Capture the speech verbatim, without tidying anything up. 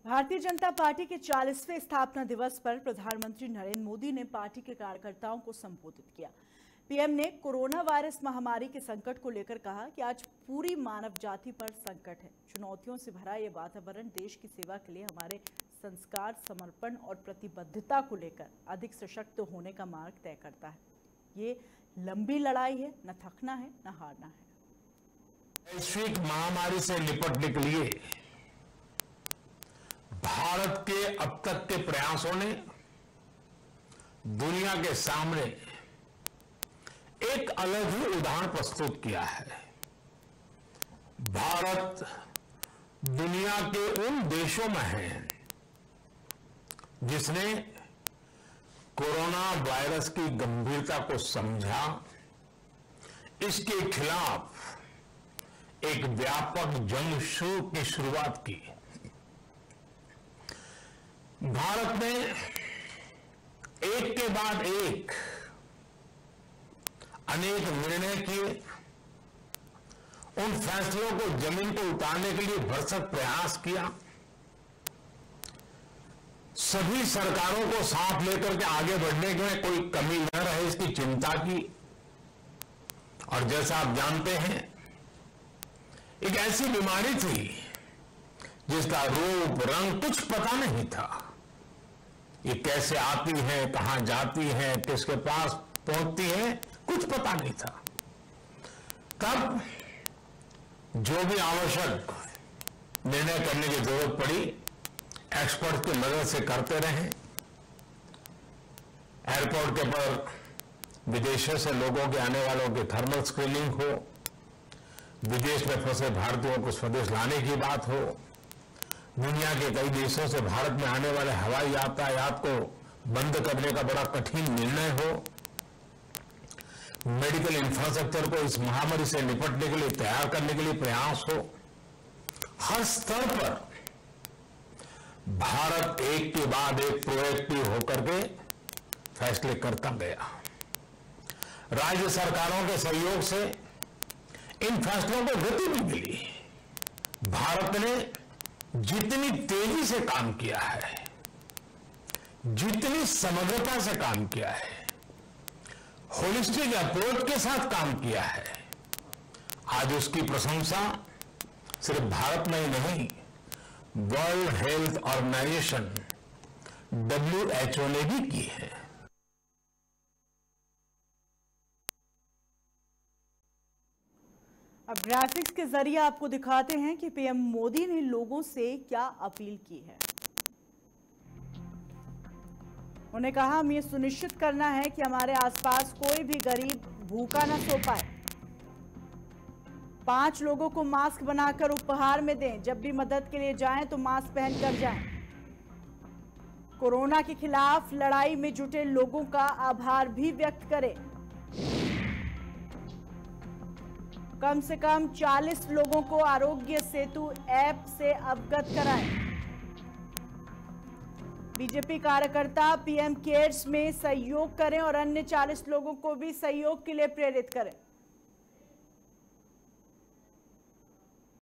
Bharatiya Janata party के चालीसवें स्थापना दिवस पर प्रधानमंत्री नरेंद्र मोदी ने पार्टी के कार्यकर्ताओं को संबोधित किया। पीएम ने कोरोना वायरस महामारी के संकट को लेकर कहा कि आज पूरी मानव जाति पर संकट है। चुनौतियों से भरा ये वातावरण देश की सेवा के लिए हमारे संस्कार, समर्पण और प्रतिबद्धता को लेकर अधिक सशक्त होने का मार्ग तय करता है। ये लंबी लड़ाई है, न थकना है न हारना है। वैश्विक महामारी से निपटने के लिए भारत के अब तक के प्रयासों ने दुनिया के सामने एक अलग ही उदाहरण प्रस्तुत किया है। भारत दुनिया के उन देशों में है जिसने कोरोना वायरस की गंभीरता को समझा, इसके खिलाफ एक व्यापक जंग की शुरुआत की। भारत ने एक के बाद एक अनेक निर्णय किए, उन फैसलों को जमीन पर उतारने के लिए भरसक प्रयास किया। सभी सरकारों को साथ लेकर के आगे बढ़ने में कोई कमी न रहे, इसकी चिंता की। और जैसा आप जानते हैं, एक ऐसी बीमारी थी जिसका रूप रंग कुछ पता नहीं था। ये कैसे आती है, कहां जाती है, किसके पास पहुंचती है, कुछ पता नहीं था। तब जो भी आवश्यक निर्णय करने की जरूरत पड़ी, एक्सपर्ट की मदद से करते रहे। एयरपोर्ट के पर विदेशों से लोगों के आने वालों की थर्मल स्क्रीनिंग हो, विदेश में फंसे भारतीयों को स्वदेश लाने की बात हो, दुनिया के कई देशों से भारत में आने वाले हवाई यातायात को बंद करने का बड़ा कठिन निर्णय हो, मेडिकल इंफ्रास्ट्रक्चर को इस महामारी से निपटने के लिए तैयार करने के लिए प्रयास हो, हर स्तर पर भारत एक के बाद एक प्रोएक्टिव होकर के फैसले करता गया। राज्य सरकारों के सहयोग से इन फैसलों को गति भी मिली। भारत ने जितनी तेजी से काम किया है, जितनी समग्रता से काम किया है, होलिस्टिक अप्रोच के साथ काम किया है, आज उसकी प्रशंसा सिर्फ भारत में ही नहीं, World Health Organization W H O ने भी की है। अब ग्राफिक्स के जरिए आपको दिखाते हैं कि पीएम मोदी ने लोगों से क्या अपील की है। उन्होंने कहा, हम ये सुनिश्चित करना है कि हमारे आसपास कोई भी गरीब भूखा न सो पाए। पांच लोगों को मास्क बनाकर उपहार में दें। जब भी मदद के लिए जाएं तो मास्क पहनकर जाएं। कोरोना के खिलाफ लड़ाई में जुटे लोगों का आभार भी व्यक्त करें। कम से कम चालीस लोगों को आरोग्य सेतु ऐप से अवगत कराएं। बीजेपी कार्यकर्ता पीएम केयर्स में सहयोग करें और अन्य चालीस लोगों को भी सहयोग के लिए प्रेरित करें।